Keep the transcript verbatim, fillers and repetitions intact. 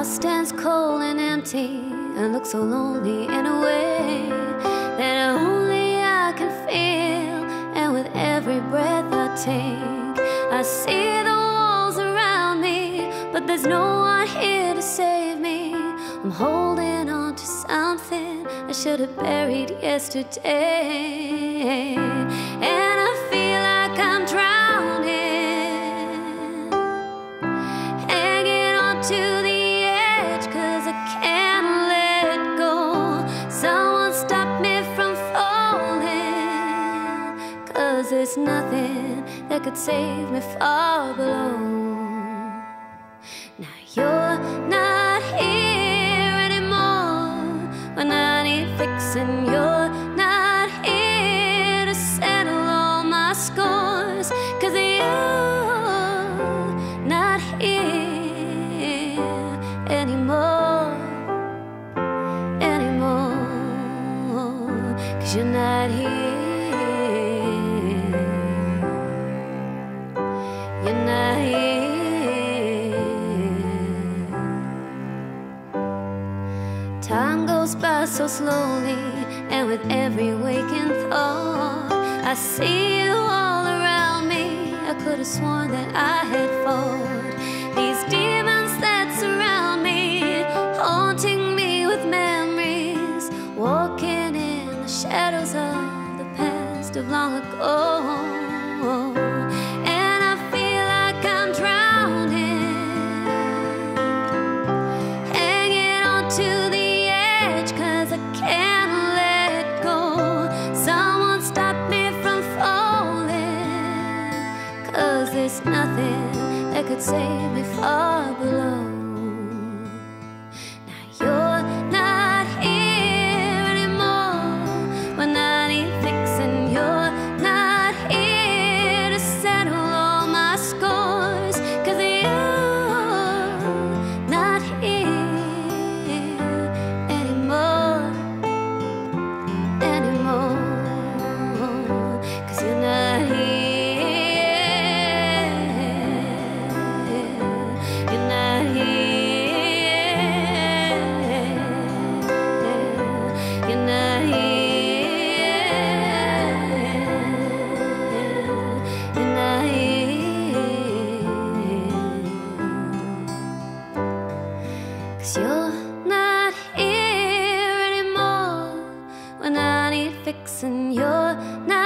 house stands cold and empty and looks so lonely in a way that only I can feel. And with every breath I take, I see the walls around me, but there's no one here to save me. I'm holding on to something I should have buried yesterday, and I feel like I'm drowning, hanging on to the edge, cause I can't let go. Someone stop me from falling, cause there's nothing that could save me far below. Now you're not here anymore when I need fixing. You're not here to settle all my scores, cause you're not here anymore, anymore, cause you're not here, you're not here. Time goes by so slowly, and with every waking thought, I see you all around me. I could have sworn that I had fought these demons that surround me, haunting me with memories, walking in the shadows of the past of long ago. And I feel like I'm drowning, hanging on to the I can't let go. Someone stop me from falling, cause there's nothing that could save me far below. Now you're not here anymore when I need fixing. You're not here to settle all my scores, cause you're not here anymore, anymore, cause you're not here, you're not here, you're not here, you're not here, cause you're not here anymore when I need fixing. You're not